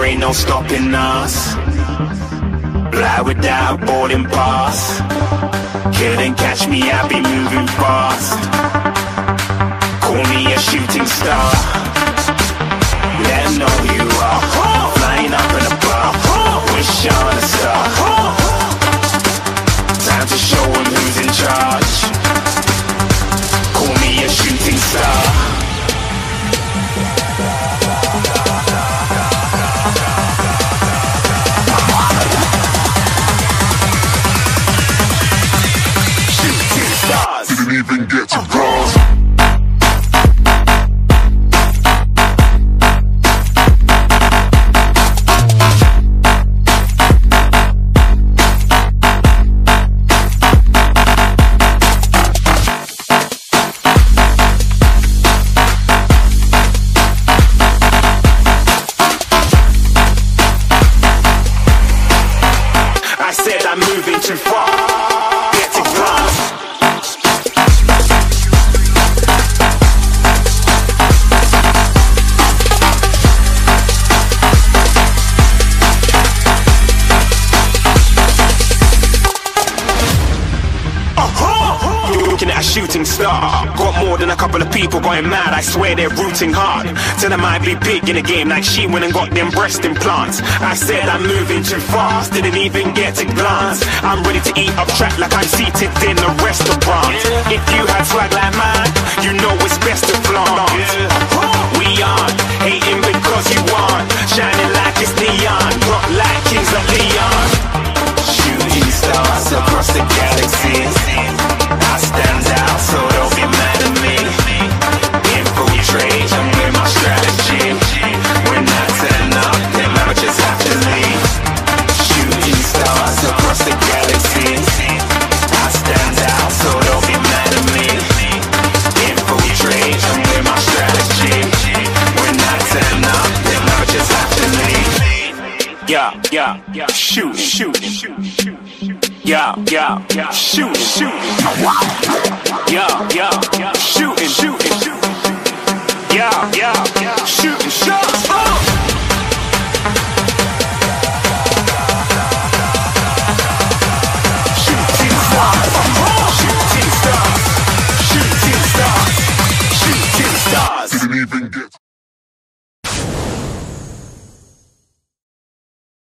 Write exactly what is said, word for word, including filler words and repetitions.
ain't no stopping us. Fly without boarding pass. Couldn't catch me, I be moving fast. Call me a shooting star. Let 'em know who you are. Flying up in a bar. Wish on a star. Time to show 'em who's in charge. Call me a shooting star. Didn't even get to cross. I said I'm moving too far. Get to glass. Looking at a shooting star. Got more than a couple of people going mad, I swear they're rooting hard. Tell them I be big in the game like she went and got them breast implants. I said I'm moving too fast, didn't even get to glance. I'm ready to eat up track like I'm seated in a restaurant. If you had swag like mine, you know it's best to flaunt. We aren't hating because you aren't shining like it's neon, rock like kings of Leon. Shooting stars across the galaxies. I stand out, so don't be mad at me. Infiltrate, I'm with my strategy. When I turn up, them amateurs have to leave. Shooting stars across the galaxies. I stand out, so don't be mad at me. Infiltrate, I'm with my strategy. When I turn up, them amateurs have to leave. Yeah, yeah, yeah, shoot, shoot, shoot, shoot. Yeah, yeah, yeah, shooting, shooting. Yeah, yeah, yeah, shooting, shooting, shooting. Yeah, yeah.